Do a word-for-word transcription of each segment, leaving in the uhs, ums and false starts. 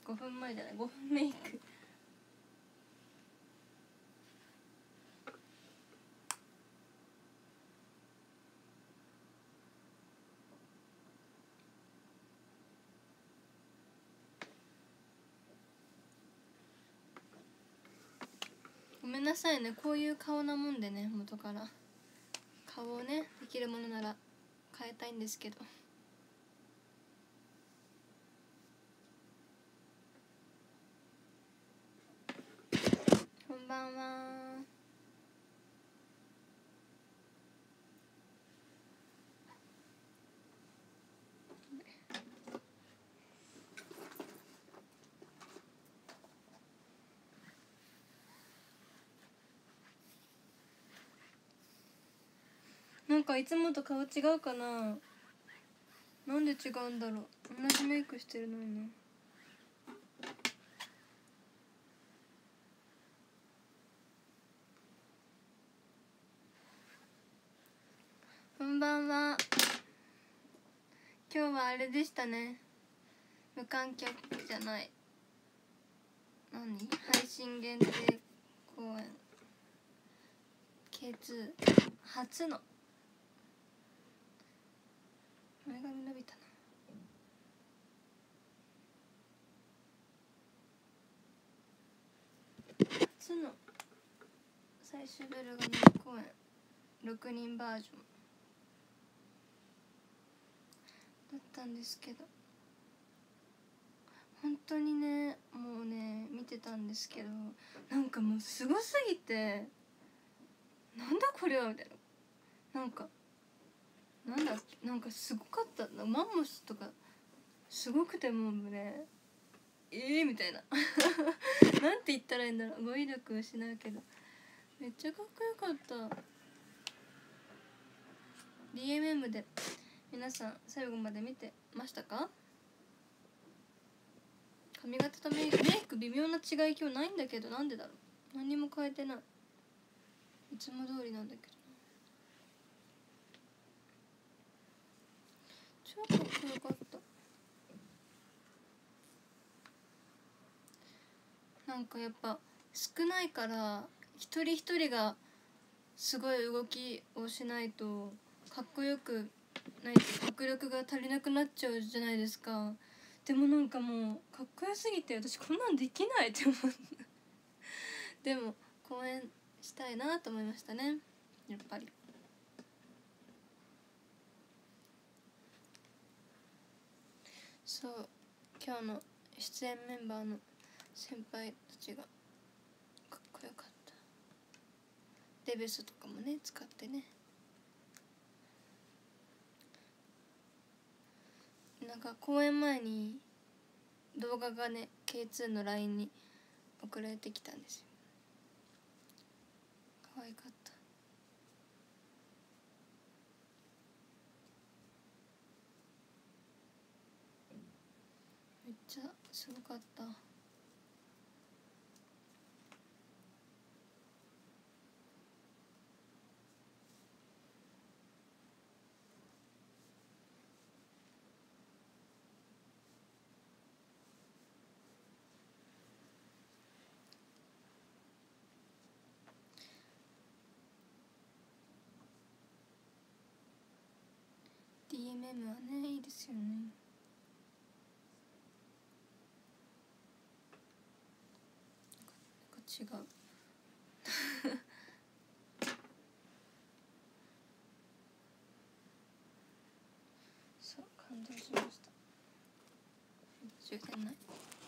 ごふんまえじゃない、ごふんメイク。ごめんなさいね、こういう顔なもんでね、元から顔をねできるものなら変えたいんですけど。こんばんは。なんかいつもと顔違うかな。なんで違うんだろう。同じメイクしてるのにな。こんばんは。今日はあれでしたね、無観客じゃない、何、配信限定公演 ケーツー 初の。前髪伸びたな。初の最終ベルガニ公演ろくにんバージョンだったんですけど、本当にね、もうね見てたんですけど、なんかもうすごすぎて、なんだこれはみたいな、なんかなんだなんかすごかった。マンモスとかすごくて、もうね、ええー、みたいななんて言ったらいいんだろう、語彙力失うけど、めっちゃかっこよかった。 ディーエムエム で皆さん最後まで見てましたか？髪型とメイク、メイク微妙な違い今日ないんだけど、なんでだろう。何にも変えてない、いつも通りなんだけど、超かっこよかった。なんかやっぱ少ないから一人一人がすごい動きをしないとかっこよくない、迫力が足りなくなっちゃうじゃないですか。でもなんかもうかっこよすぎて、私こんなんできないって思うでも公演したいなと思いましたね、やっぱり。そう、今日の出演メンバーの先輩たちがかっこよかった。デベスとかもね使ってね、なんか公演前に動画がね ケーツー の ライン に送られてきたんですよ。可愛かった。めっちゃすごかった。ディーエムエム はねいいですよね。違うそう感動しました。充電ない。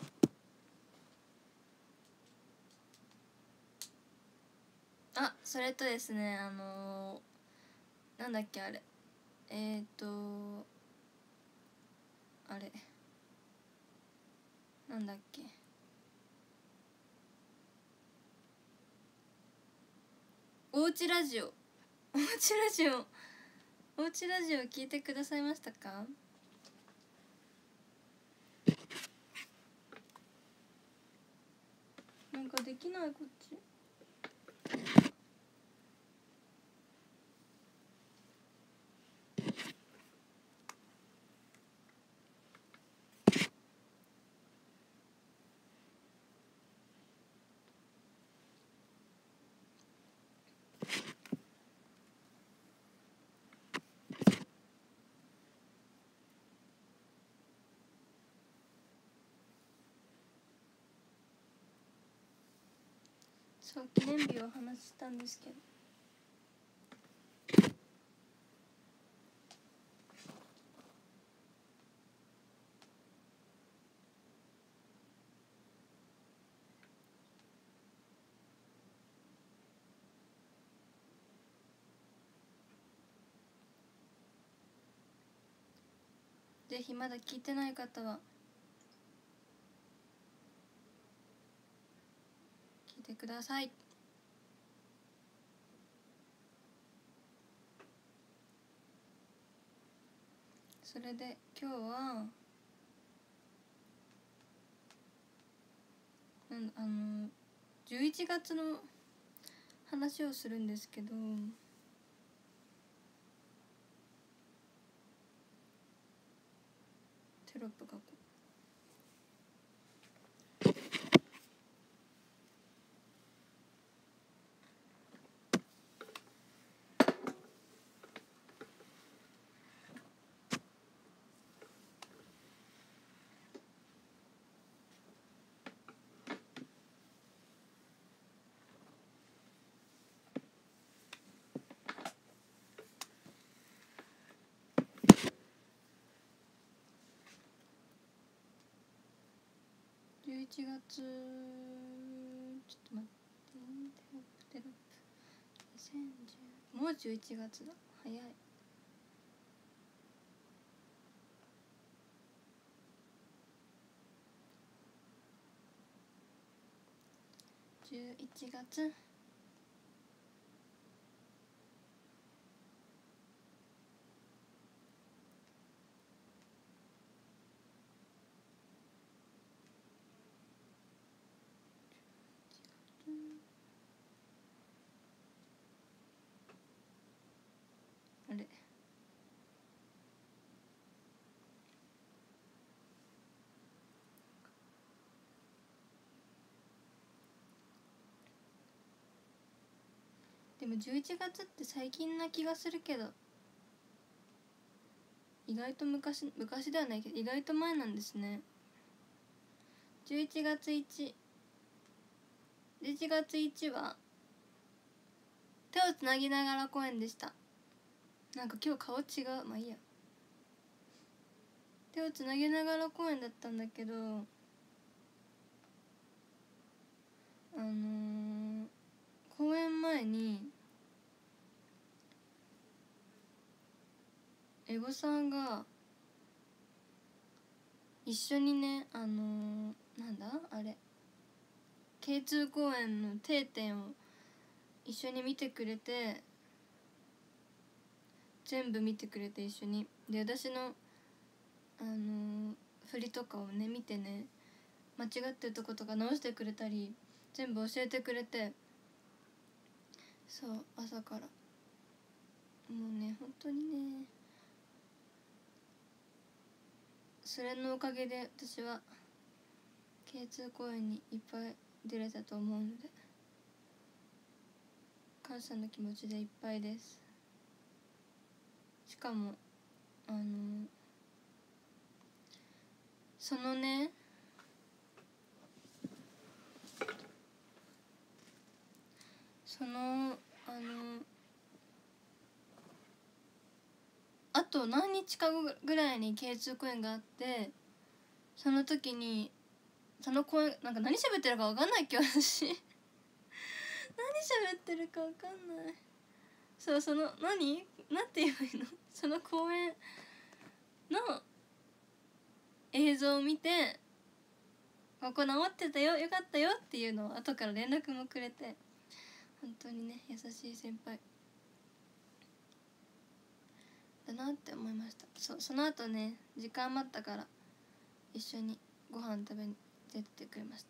あ、それとですね、あのー、なんだっけあれ、えっ、ー、とあれなんだっけ、おうちラジオおうちラジオおうちラジオ聞いてくださいましたか？なんかできない、こっち。 そう記念日を話したんですけど、ぜひまだ聞いてない方は聞いてください。それで今日はなんあのじゅういちがつの話をするんですけど、テロップ書こう。じゅういちがつ、ちょっと待って、テロップテロップにせんじゅう、もうじゅういちがつだ、早い。じゅういちがつあれでもじゅういちがつって最近な気がするけど、意外と昔昔ではないけど意外と前なんですね。じゅういちがついち、じゅういちがついちは手をつなぎながら公演でした。なんか今日顔違う、まあいいや。手をつなぎながら公演だったんだけど、あのー、公演前にエゴさんが一緒にね、あのー、なんだあれ ケーツー 公演の定点を一緒に見てくれて、全部見てくれて一緒に、で私のあのー、振りとかをね見てね、間違ってるとことか直してくれたり全部教えてくれて、そう朝からもうね本当にね、それのおかげで私は ケーツー 公演にいっぱい出れたと思うので、感謝の気持ちでいっぱいです。しかもあのー、そのねそのあのあと何日か後ぐらいに ケーツー 公演があって、その時にその公演なんか何喋ってるか分かんないっけ私何喋ってるか分かんない。そうその何なんて言えばいいのその公演の映像を見て、ここ治ってたよよかったよっていうのを後から連絡もくれて、本当にね優しい先輩だなって思いました。 そ, その後ね時間余ったから一緒にご飯食べに出てくれました。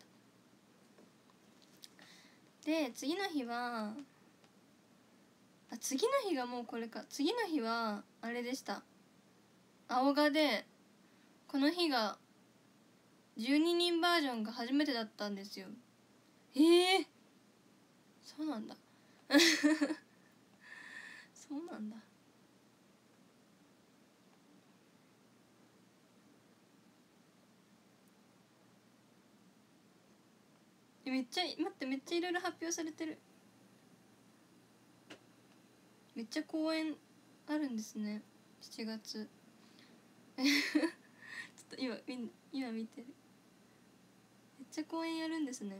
で次の日はあ次の日がもうこれか次の日はあれでした、青画でこの日がじゅうににんバージョンが初めてだったんですよ。ええー、そうなんだそうなんだ。 めっちゃ待ってめっちゃいろいろ発表されてる。めっちゃ公演あるんですねしちがつちょっと今今見てる。めっちゃ公演やるんですね。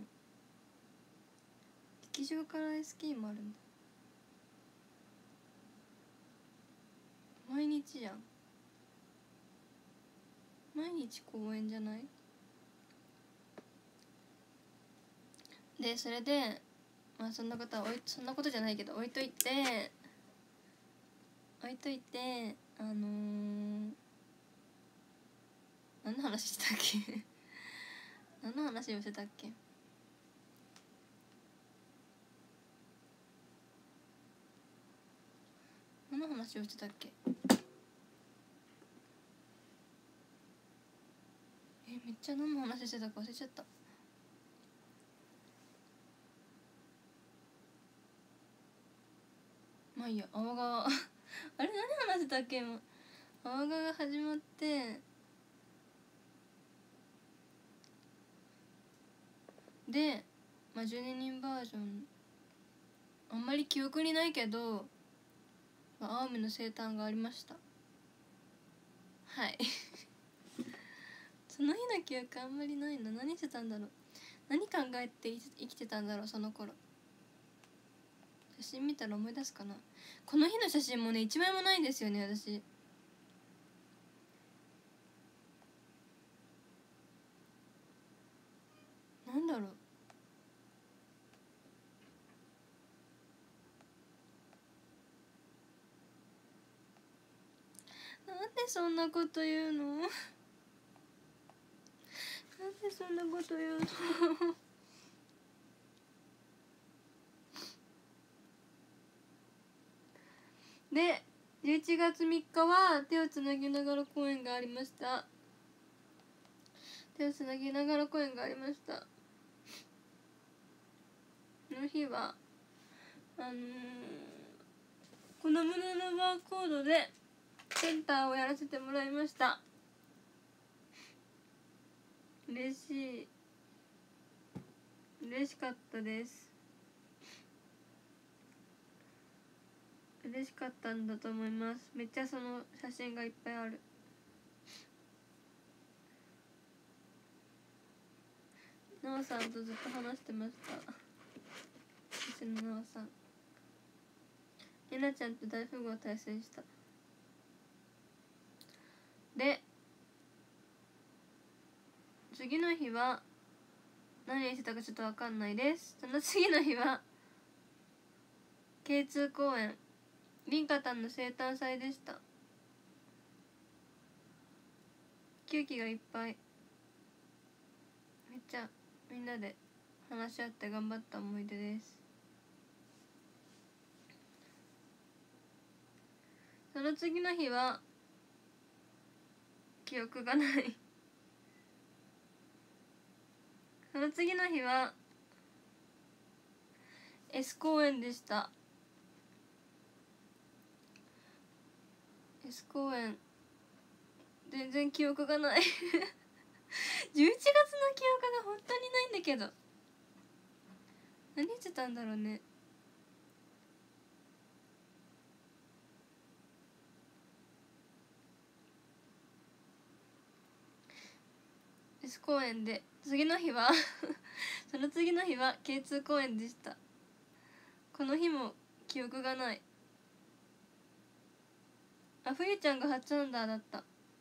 劇場から エスケー もあるんだ。毎日じゃん。毎日公演じゃない？でそれでまあそんなことはおいそんなことじゃないけど置いといて置いといてあのー、何の話したっけ何の話をしてたっけ。何の話をしてたっけ。えめっちゃ何の話してたか忘れちゃった。まあいいや。青川あれ何話してたっけ。今青川が始まってで、まあ、じゅうににんバージョンあんまり記憶にないけど、まあ、青海の生誕がありました。はいその日の記憶あんまりないな。何してたんだろう。何考えて生きてたんだろうその頃。写真見たら思い出すかな。この日の写真もね一枚もないんですよね私。なんだろう。なんでそんなこと言うのなんでそんなこと言うのでじゅういちがつみっかは手をつなぎながら公演がありました。手をつなぎながら公演がありました。この日はあのー、この胸のバーコードでセンターをやらせてもらいました。嬉しい嬉しかったです。嬉しかったんだと思います。めっちゃその写真がいっぱいある。なおさんとずっと話してました。私のなおさん。えなちゃんと大富豪対戦した。で次の日は何してたかちょっと分かんないです。その次の日は ケーツー 公演リンカタンの生誕祭でした。球技がいっぱい。めっちゃみんなで話し合って頑張った思い出です。その次の日は記憶がないその次の日は S 公演でした。 S 公演全然記憶がないじゅういちがつの記憶が本当にないんだけど何してたんだろうね。S 公演で次の日はその次の日は ケーツー 公演でした。この日も記憶がない。あ、冬ちゃんが初アンダーだった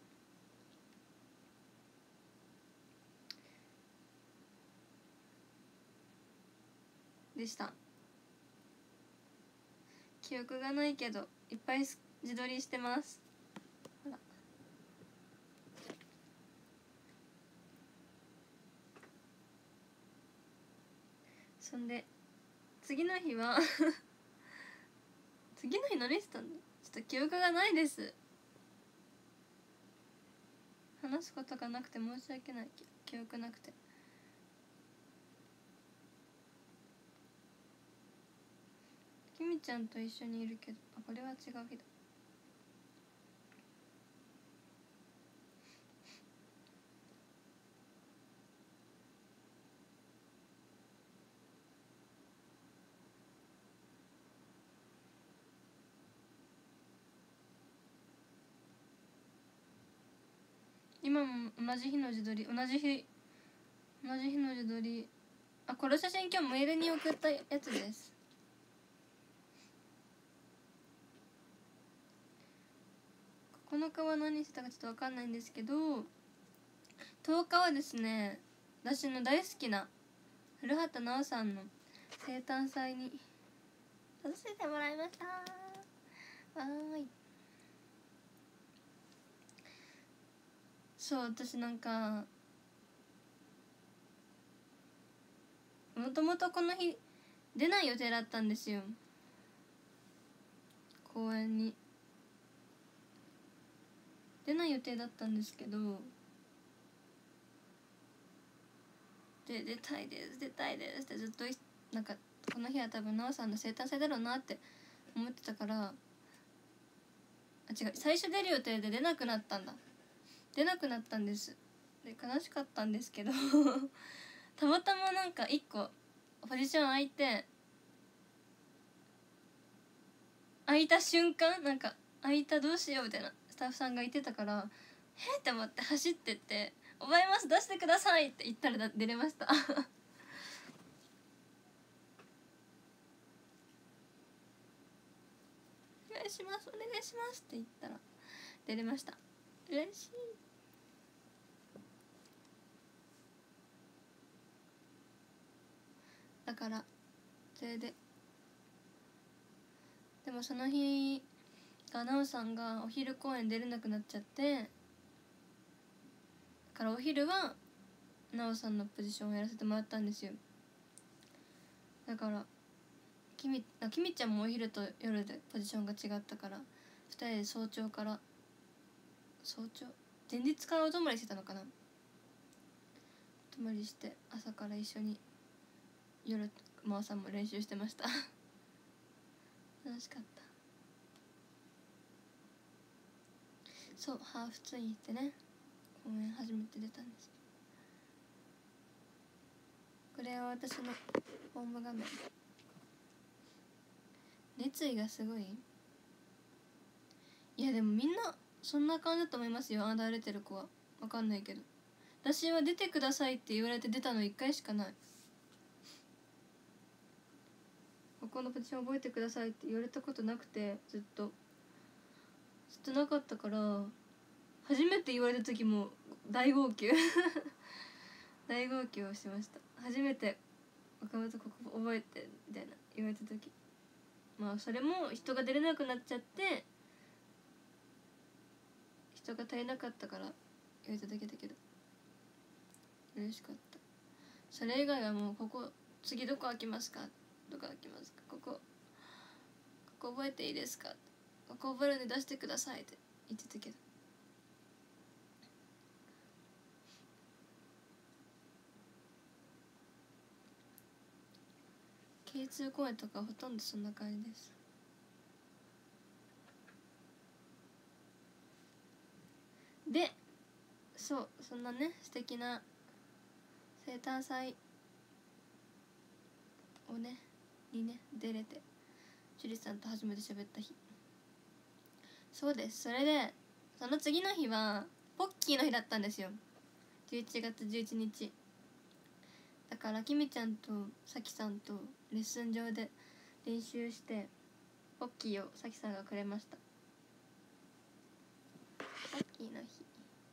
でした。記憶がないけどいっぱい自撮りしてます。ほらそんで次の日は次の日何してたんだ。ちょっと記憶がないです。話すことがなくて申し訳ない。記憶なくて。きみちゃんと一緒にいるけど、あ、これは違う日だ。 今も同じ日の自撮り、同じ日同じ日の自撮り。あ、この写真今日メールに送ったやつです。ここのかは何してたかちょっと分かんないんですけど、とおかはですね、私の大好きな古畑奈央さんの生誕祭にさせてもらいました。わーい。そう、私なんかもともとこの日出ない予定だったんですよ、公演に出ない予定だったんですけど、で出たいです出たいですってずっとなんか、この日は多分奈緒さんの生誕祭だろうなって思ってたから、あ、違う、最初出る予定で出なくなったんだ出なくなったんです。で悲しかったんですけどたまたまなんかいっこポジション空いて、空いた瞬間、なんか空いたどうしようみたいなスタッフさんが言ってたから、えって思って走ってって「覚えます、出してください」って言ったら出れましたお願いしますお願いしますって言ったら出れました。嬉しい。だからそれで、でもその日が奈緒さんがお昼公演出れなくなっちゃって、だからお昼は奈緒さんのポジションをやらせてもらったんですよ。だからきみあきみちゃんもお昼と夜でポジションが違ったから、ふたりで早朝から早朝前日からお泊まりしてたのかな、お泊まりして朝から一緒に夜も朝も練習してました楽しかった。そう、ハーフツインってね、公演初めて出たんです。これは私のホーム画面。熱意がすごい。いやでもみんなそんな感じだと思いますよ、あなた出てる子は。分かんないけど、私は出てくださいって言われて出たのいっかいしかない。ここのポジション覚えてくださいって言われたことなくて、ずっとずっとなかったから、初めて言われた時も大号泣大号泣をしました。初めて岡本ここ覚えてみたいな言われた時、まあそれも人が出れなくなっちゃって人が足りなかったから言われただけだけど嬉しかった。それ以外はもうここ次どこ開きますか、どこ開きますか、ここここ覚えていいですか、ここ覚えるんで出してくださいって言ってたけど、ケーツー 公演とかほとんどそんな感じです。で、そうそんなね素敵な生誕祭をねにね出れて、樹里さんと初めて喋った日。そうです。それでその次の日はポッキーの日だったんですよ、じゅういちがつじゅういちにち。だからきみちゃんとさきさんとレッスン場で練習してポッキーをさきさんがくれました。ポッキーの日。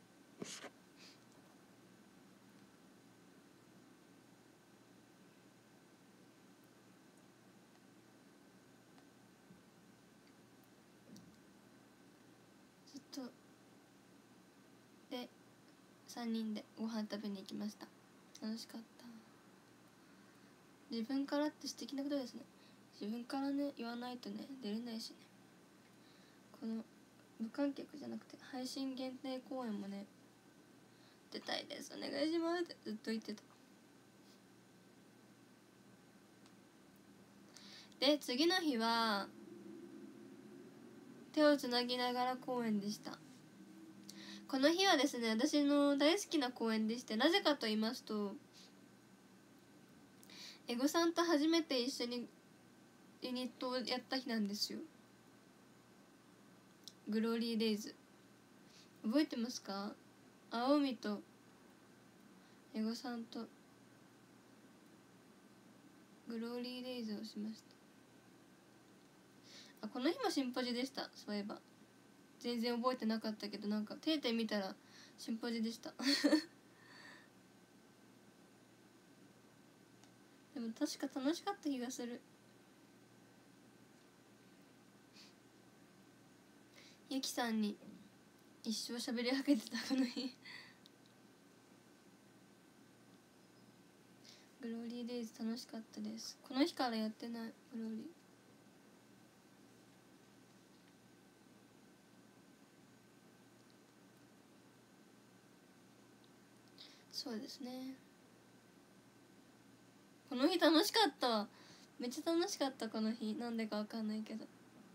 ずっとでさんにんでご飯食べに行きました。楽しかった。自分からって素敵なことですね。自分からね言わないとね出れないしね。この無観客じゃなくて配信限定公演もね出たいですお願いしますってずっと言ってた。で次の日は手をつなぎながら公演でした。この日はですね私の大好きな公演でして、なぜかと言いますとエゴさんと初めて一緒にユニットをやった日なんですよ。グローリーデイズ覚えてますか？ 青海とエゴさんとグローリーデイズをしました。あ、この日もシンポジでした。そういえば全然覚えてなかったけど、なんか定点見たらシンポジでしたでも確か楽しかった気がする。ゆきさんに一生喋りかけてたこの日グローリーデイズ楽しかったです。この日からやってないグローリー。そうですね、この日楽しかったわ。めっちゃ楽しかったこの日。なんでかわかんないけど。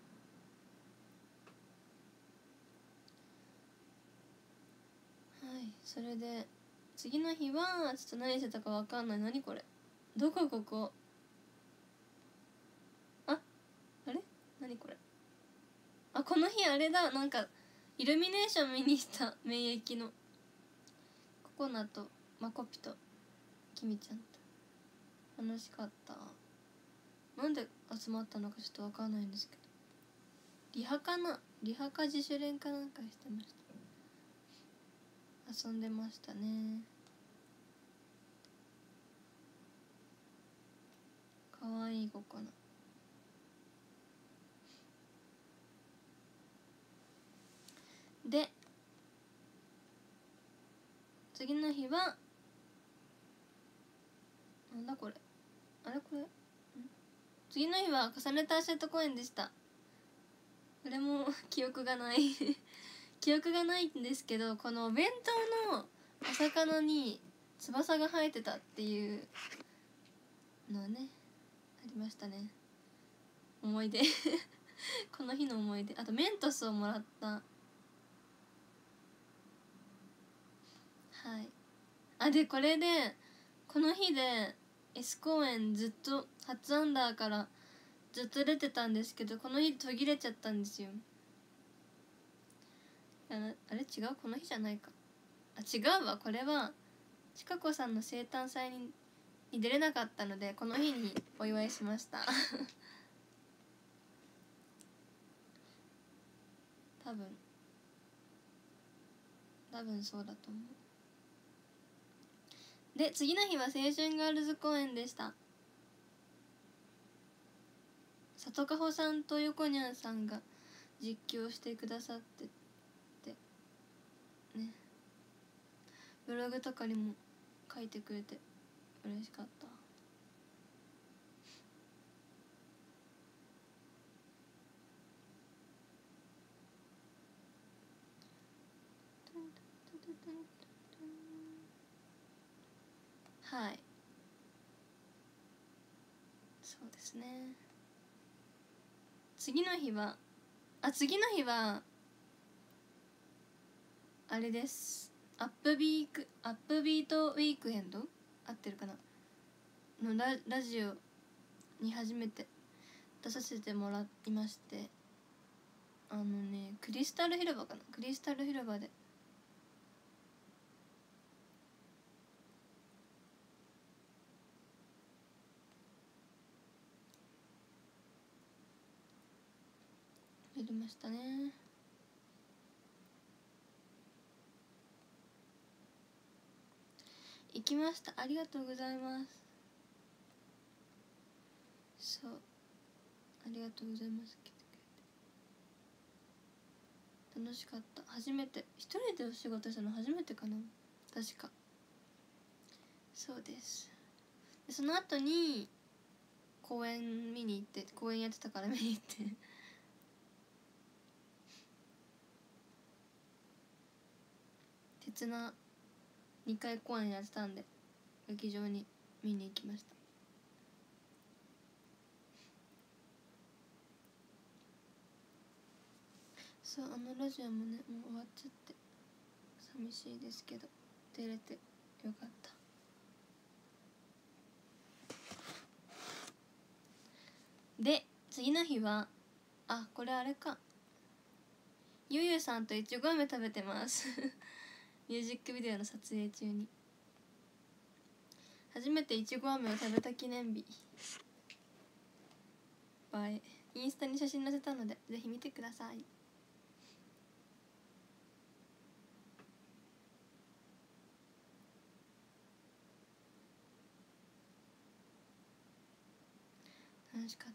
はい、それで次の日はちょっと何してたかわかんない。何これ、どこここ、あ、あれ何これ、あ、この日あれだ、なんかイルミネーション見に行った。免疫のココナとマコピとキミちゃんと楽しかった。なんで集まったのかちょっとわかんないんですけど、リハかな、リハか自主練かなんかしてました。遊んでましたね。かわいいココナ。で次の日はなんだこれ、あれこれ、次の日は重ねたアシェット公園でした。これも記憶がない記憶がないんですけど、このお弁当のお魚に翼が生えてたっていうのはねありましたね。思い出この日の思い出。あとメントスをもらった。はい。あ、でこれでこの日で S 公演ずっと初アンダーからずっと出てたんですけど、この日途切れちゃったんですよ。あれ違う、この日じゃないか。あ、違うわ、これはちかこさんの生誕祭にに出れなかったので、この日にお祝いしました多分多分そうだと思う。で次の日は青春ガールズ公演でした。里かほさんと横にゃんさんが実況してくださっててね、ブログとかにも書いてくれて嬉しかった。はい、そうですね。次の日はあ次の日はあれです。アップビークアップビートウィークエンド合ってるかなの ラ, ラジオに初めて出させてもらいまして、あのねクリスタル広場かなクリスタル広場でやりましたね。行きました。ありがとうございます。そう、ありがとうございます。来てくれて楽しかった。初めて一人でお仕事したの初めてかな、確か。そうです。でその後に公演見に行って、公演やってたから見に行って鉄なにかい公演やってたんで劇場に見に行きました。そう、あのラジオもねもう終わっちゃって寂しいですけど出れてよかった。で次の日はあこれあれか、ゆうゆうさんといちご飴食べてますミュージックビデオの撮影中に。初めていちご飴を食べた記念日。映え。インスタに写真載せたのでぜひ見てください。楽しかった。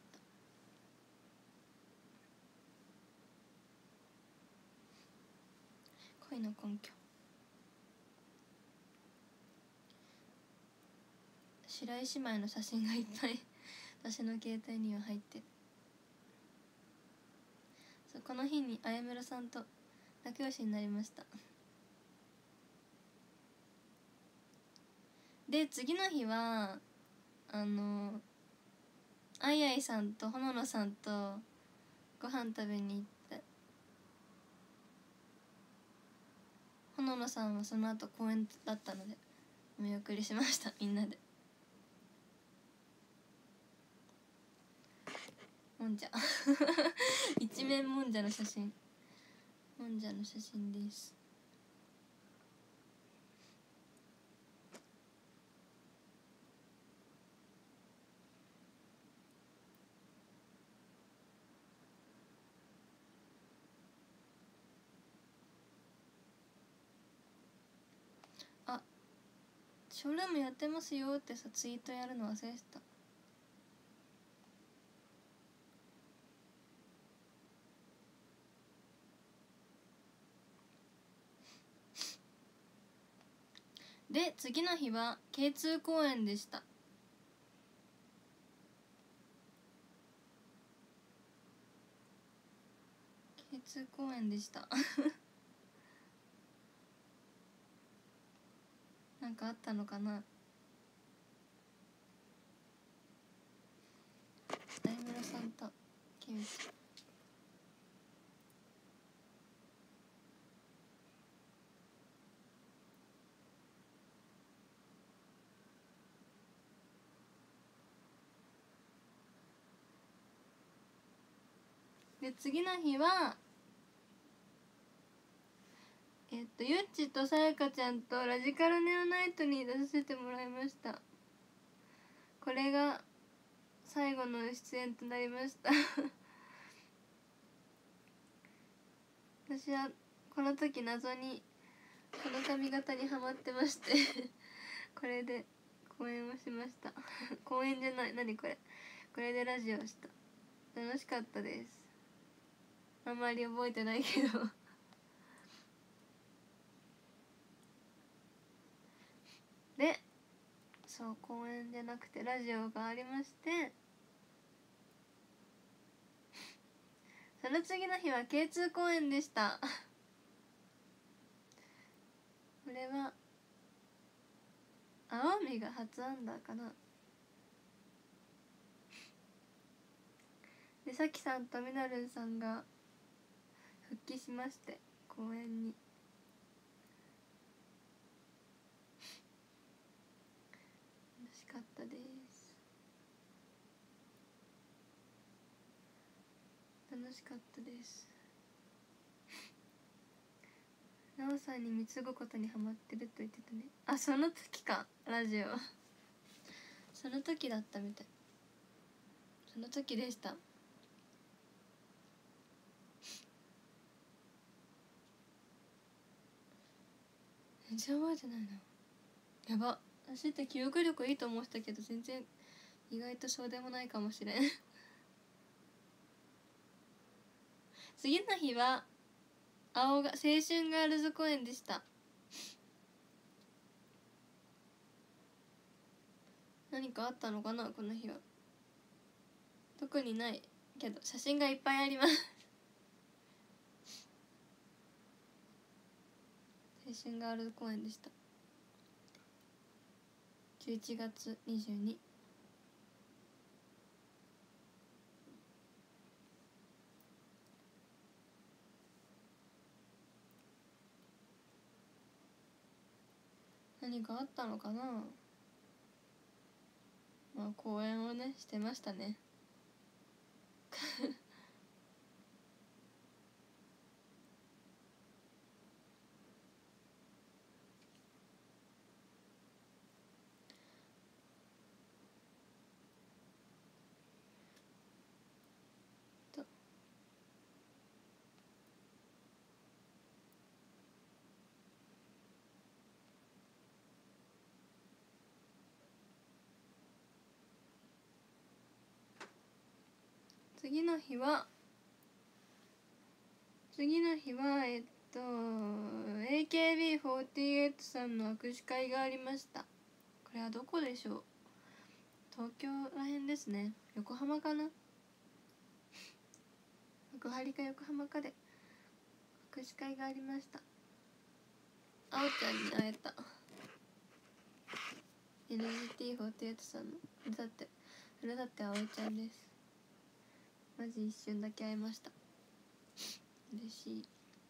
恋の根拠。白石姉妹の写真がいっぱい私の携帯には入ってる。そう、この日にあやむろさんと仲良しになりました。で次の日はあのあいあいさんとほののさんとご飯食べに行って、ほののさんはその後公園だったのでお見送りしました。みんなでもんじゃ一面もんじゃの写真、もんじゃの写真です。あ、ショールームやってますよってさツイートやるの忘れてた。で次の日は ケーツー 公演でした。ケーツー 公演でしたなんかあったのかな。大村さんとケミちゃん。で次の日はえっとゆっちとさやかちゃんとラジカルネオナイトに出させてもらいました。これが最後の出演となりました私はこの時謎にこの髪型にハマってましてこれで公演をしました公演じゃない、何これ、これでラジオをした。楽しかったです。あんまり覚えてないけどでそう公演じゃなくてラジオがありまして、その次の日は ケーツー 公演でしたこれは青海が初アンダーかな。でさきさんとみなるんさんが復帰しまして公演に。楽しかったです。楽しかったです。なおさんに貢ぐことにハマってると言ってたね。あ、その時か、ラジオその時だったみたい。その時でした。全然覚えてないな。やば、私って記憶力いいと思ってたけど全然意外とそうでもないかもしれん次の日は青が青春ガールズ公演でした。何かあったのかなこの日は。特にないけど写真がいっぱいあります青春ガールズ公演でした。じゅういちがつにじゅうに。何かあったのかな。まあ公演をねしてましたね次の日は次の日はえっと エーケービーフォーティーエイト さんの握手会がありました。これはどこでしょう。東京らへんですね。横浜かな、幕張か横浜かで握手会がありました。あおちゃんに会えた。 エヌジーティーフォーティーエイト さんのだってそれだってあおいちゃんです。マジ一瞬だけ会えました。嬉しい。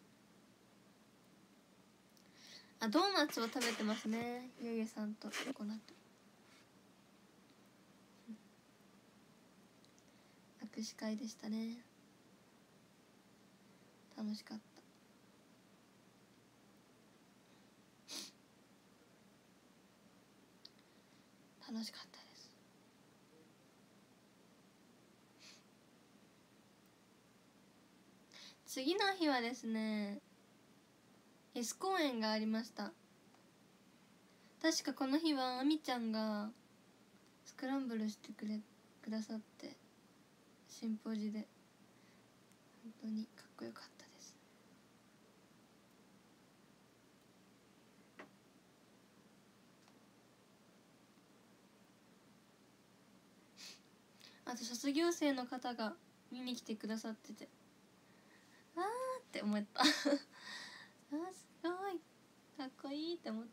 あ、ドーナツを食べてますね、ゆうゆさんとこの後。握手会でしたね。楽しかった。楽しかったです。次の日はですね S 公演がありました。確かこの日はあみちゃんがスクランブルしてくれくださって、シンポジで本当にかっこよかったです。あと卒業生の方が見に来てくださってて、あーって思ったあーすごいかっこいいって思って、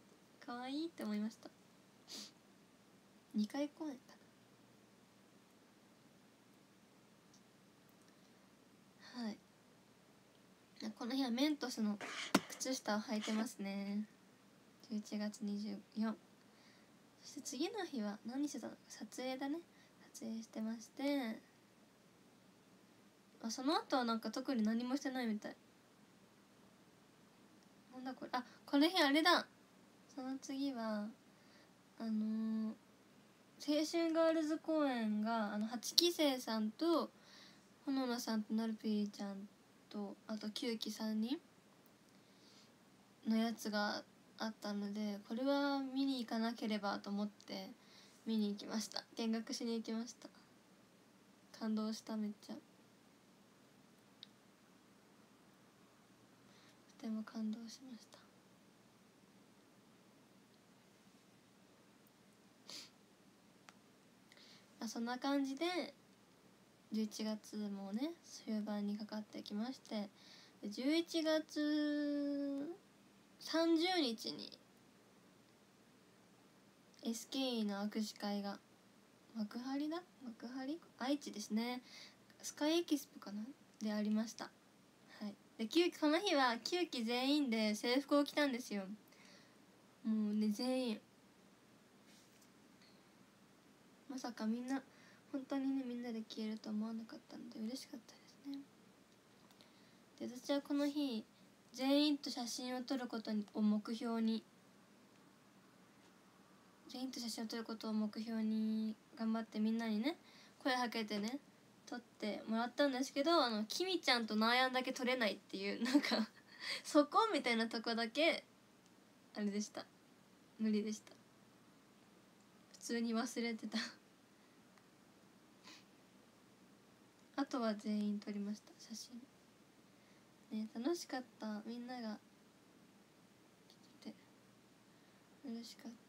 かわいいって思いました。にかい公演かな。はい、この日はメントスの靴下を履いてますね。じゅういちがつにじゅうよっか。そして次の日は何してたのか、撮影だね。撮影してまして、あその後はなんか特に何もしてないみたい。なんだこれ、あ、この日あれだ。その次はあのー、青春ガールズ公演があのはちきせいさんとほのなさんとなるぴーちゃんとあときゅうきさんにんのやつがあったので、これは見に行かなければと思って見に行きました。見学しに行きました。感動した。めっちゃとても感動しました。まあ、そんな感じでじゅういちがつもね終盤にかかってきまして、じゅういちがつさんじゅうにちに エスケーイー の握手会が幕張だ幕張愛知ですね、スカイエキスポかなでありました。はい、できゅうきこの日はきゅうき全員で制服を着たんですよ。もうね全員まさかみんな本当にねみんなで消えると思わなかったので嬉しかったですね。で私はこの日全員と写真を撮ることを目標に全員と写真を撮ることを目標に頑張ってみんなにね声かけてね撮ってもらったんですけど、あのキミちゃんとナーヤンだけ撮れないっていうなんかそこみたいなとこだけあれでした。無理でした。普通に忘れてたあとは全員撮りました。写真ね、楽しかった。みんなが来てて嬉しかった。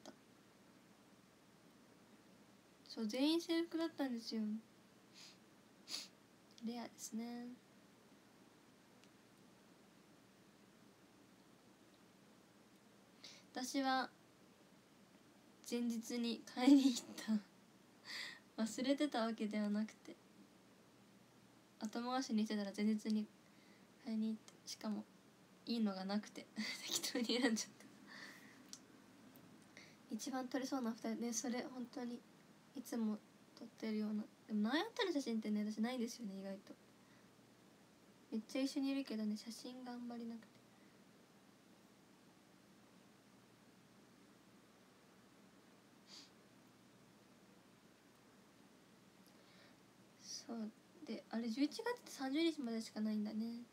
そう全員制服だったんですよ。レアですね。私は前日に買いに行った忘れてたわけではなくて後回しにしてたら前日に買いに行って、しかもいいのがなくて適当に選んじゃった。一番撮れそうなふたりね、それ本当にいつも撮ってるような。でも何やったら写真ってね私ないですよね意外と。めっちゃ一緒にいるけどね写真があんまりなくて。そうであれじゅういちがつってさんじゅうにちまでしかないんだね。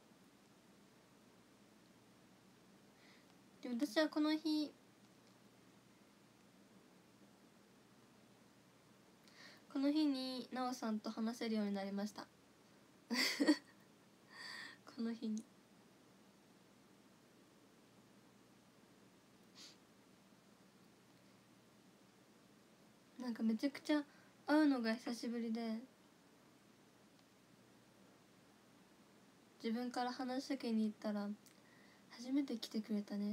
でも私はこの日この日になおさんと話せるようになりました。 この日に。なんかめちゃくちゃ会うのが久しぶりで、自分から話しかけに行ったら「初めて来てくれたね」って。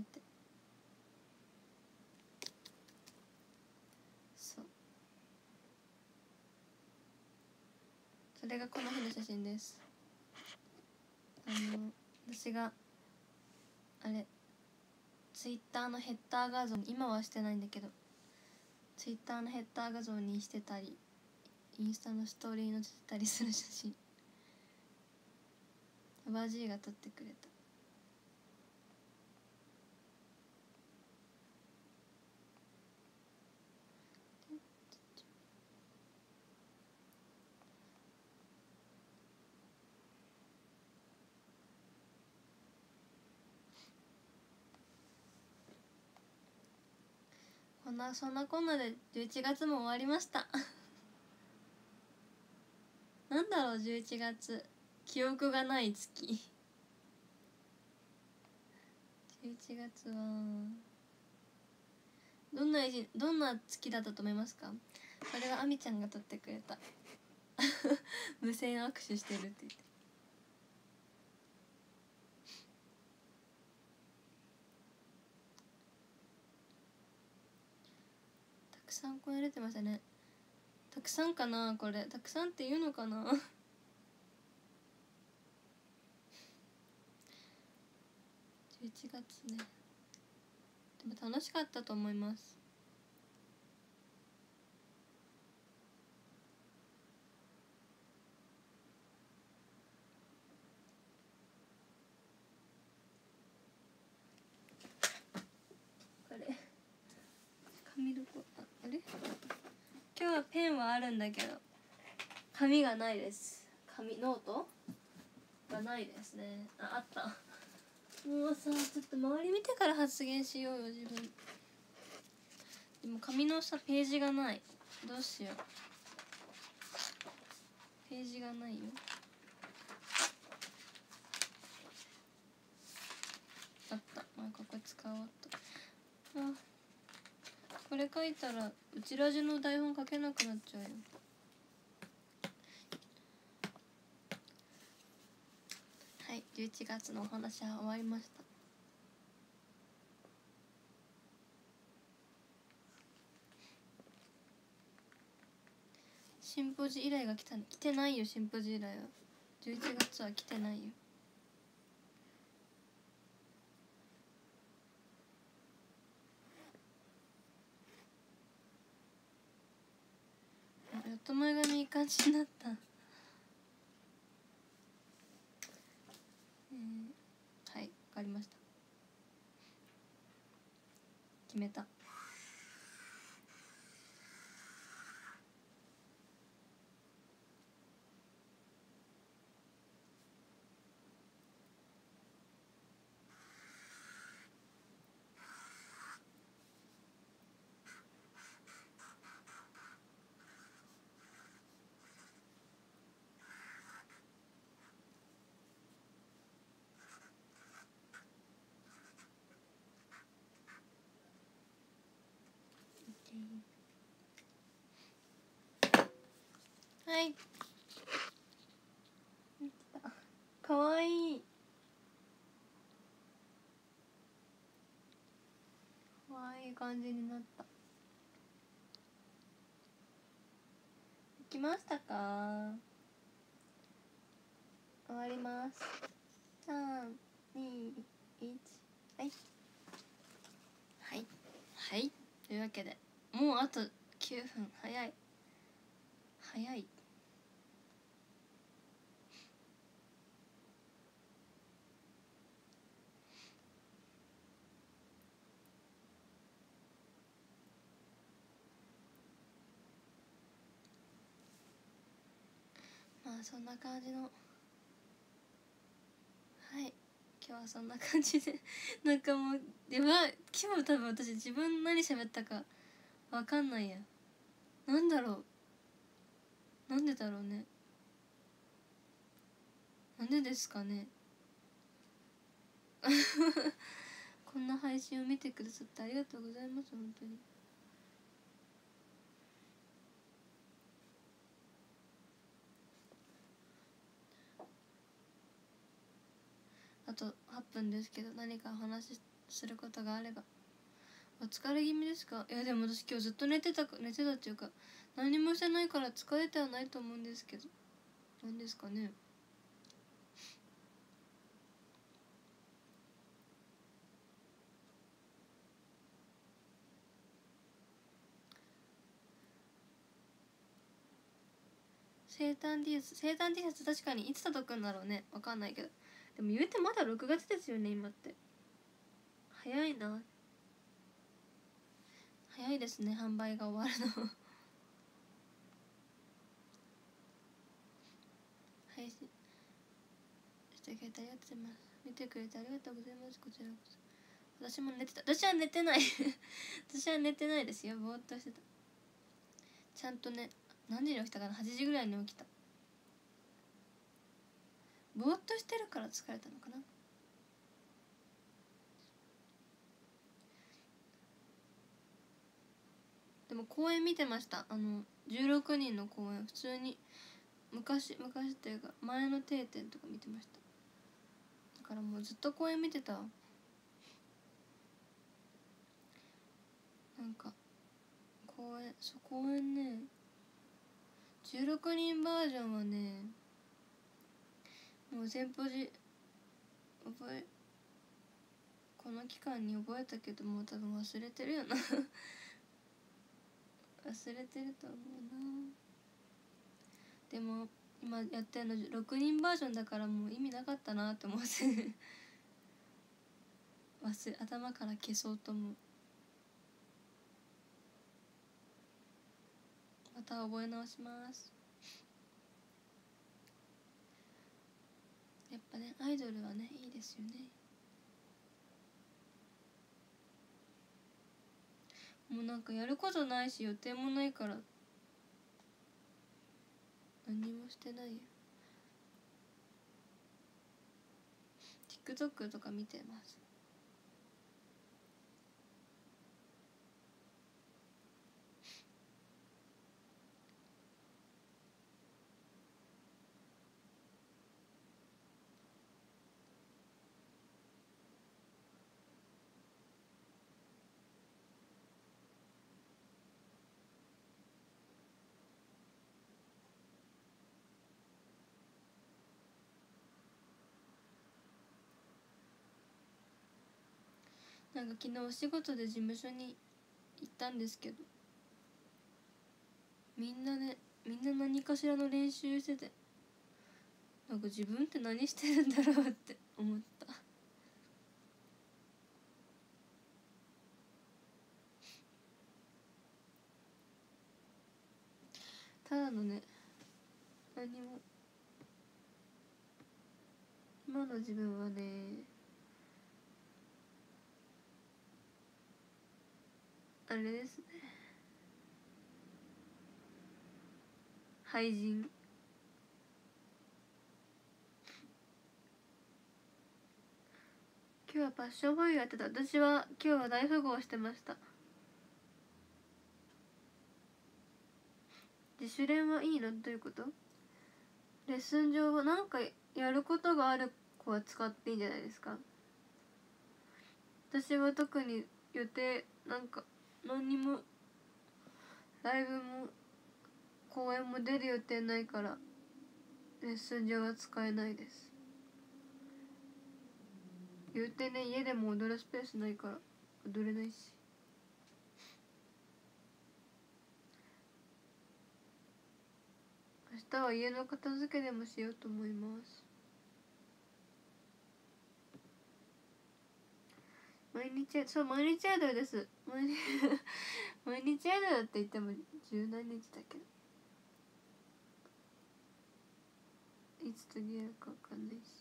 そう、それがこの日の写真です。あの私があれツイッターのヘッダー画像、今はしてないんだけど、ツイッターのヘッダー画像にしてたり、インスタのストーリーに載せてたりする写真、おばあじいが撮ってくれた。こんなそんなこんなでじゅういちがつも終わりましたなんだろう、じゅういちがつ記憶がない月じゅういちがつはどんなどんな月だったと思いますか？それはあみちゃんが撮ってくれた無線握手してるって言って、たくさんこれ出てましたね。たくさんかな、これたくさんって言うのかなじゅういちがつね、でも楽しかったと思います。これ紙どこ、あ、あれ今日はペンはあるんだけど紙がないです。紙ノートがないですね。あ、あった。もうさ、ちょっと周り見てから発言しようよ自分。でも紙のさページがない。どうしよう。ページがないよ。あった。まあここ使おうと。あ、これ書いたらうちラジの台本書けなくなっちゃうよ。はい、じゅういちがつのお話は終わりました。シンポジ依頼が来たね。来てないよ、シンポジ依頼は。じゅういちがつは来てないよ。やっと前髪いい感じになった。えー、はい、わかりました。決めた。はい。かわいい。かわいい感じになった。できましたか？終わります。さん、に、いち、はい。はい。はい。というわけで、もうあときゅうふん。早い。早い。まあそんな感じの、はい、今日はそんな感じでなんかもうでは今日多分私自分何喋ったかわかんないや。なんだろう、なんでだろうね。 なんでですかねこんな配信を見てくださってありがとうございます。本当にあとはっぷんですけど、何かお話しすることがあれば。お疲れ気味ですか？いやでも私今日ずっと寝てた寝てたっていうか、何もしてないから疲れてはないと思うんですけど、何ですかね。生誕 T シャツ生誕 T シャツ確かにいつ届くんだろうね。わかんないけど、でも言うてまだろくがつですよね今って。早いな。早いですね、販売が終わるの配信してくれてありがとうございます。見てくれてありがとうございます。こちらこそ。私も寝てた。私は寝てない私は寝てないですよ。ぼーっとしてた。ちゃんとね、何時に起きたかな。はちじぐらいに起きた。ぼーっとしてるから疲れたのかな。でも公演見てました。あのじゅうろくにんの公演普通に昔昔っていうか前の定点とか見てました。だからもうずっと公演見てた。なんか公演そう公演ね、じゅうろくにんバージョンはね、もう全ポジ覚えこの期間に覚えたけどもう多分忘れてるよな忘れてると思うな。でも今やってるのろくにんバージョンだからもう意味なかったなって思って忘れ頭から消そうと思う。また覚え直します。やっぱねアイドルはねいいですよね。もうなんかやることないし予定もないから何もしてないよ。 TikTok とか見てます。なんか昨日お仕事で事務所に行ったんですけど、みんなねみんな何かしらの練習してて、なんか自分って何してるんだろうって思った。ただのね何も今の自分はねあれですね、廃人。今日はパッションフォーユーやってた。私は今日は大富豪してました。自主練はいいの？どういうこと？レッスン上はなんかやることがある子は使っていいんじゃないですか。私は特に予定なんか何にもライブも公演も出る予定ないからレッスン上は使えないです。言うてね家でも踊るスペースないから踊れないし。明日は家の片付けでもしようと思います。毎日そう毎日アイドルです。毎日毎日アイドルって言っても十何日だけどいつ途切れるか分かんないし。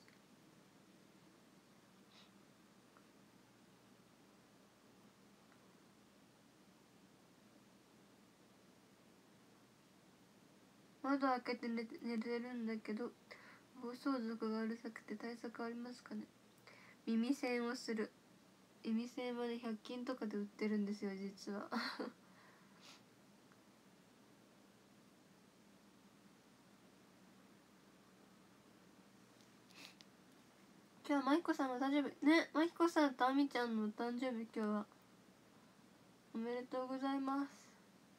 窓開けて寝て寝てるんだけど暴走族がうるさくて対策ありますかね。耳栓をする。耳栓はねひゃく均とかで売ってるんですよ実は今日はまひこさんの誕生日ね。まひこさんとあみちゃんの誕生日今日はおめでとうございます。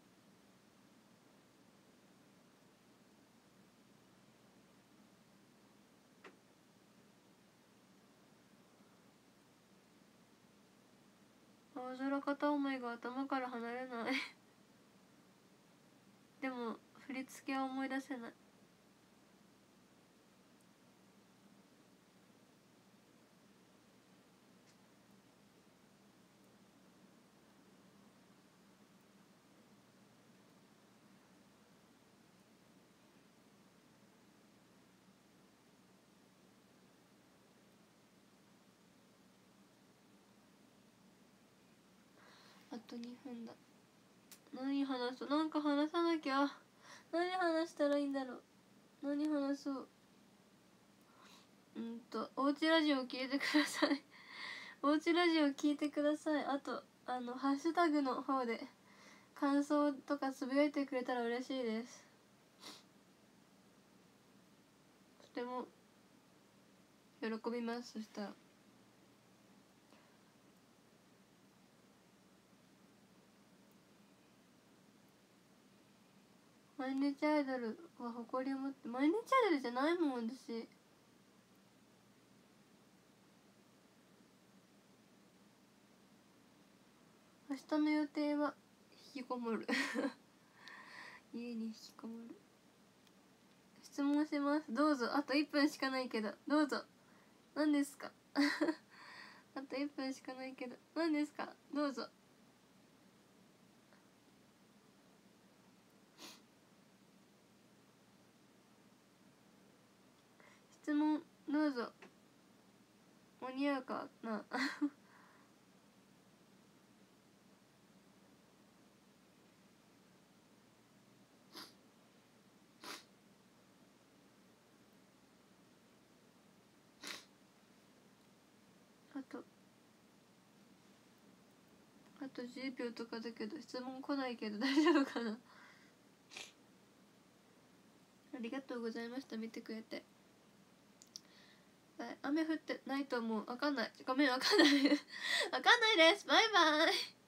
青空片思いが頭から離れないでも振り付けは思い出せない。あとにふんだ。何話そう。なんか話さなきゃ。何話したらいいんだろう。何話そう。うんとおうちラジオ聞いてくださいおうちラジオ聞いてください。あとあのハッシュタグの方で感想とかつぶやいてくれたら嬉しいです。とても喜びます。そしたら毎日アイドルは誇りを持って。毎日アイドルじゃないもん私。明日の予定は引きこもる家に引きこもる。質問します。どうぞ。あといっぷんしかないけどどうぞ。何ですかあといっぷんしかないけど何ですか。どうぞ。質問どうぞ。間に合うかなあとあとじゅうびょうとかだけど質問来ないけど大丈夫かなありがとうございました。見てくれて。はい、雨降ってないと思う。わかんない。ごめんわかんないわかんないです。バイバイ。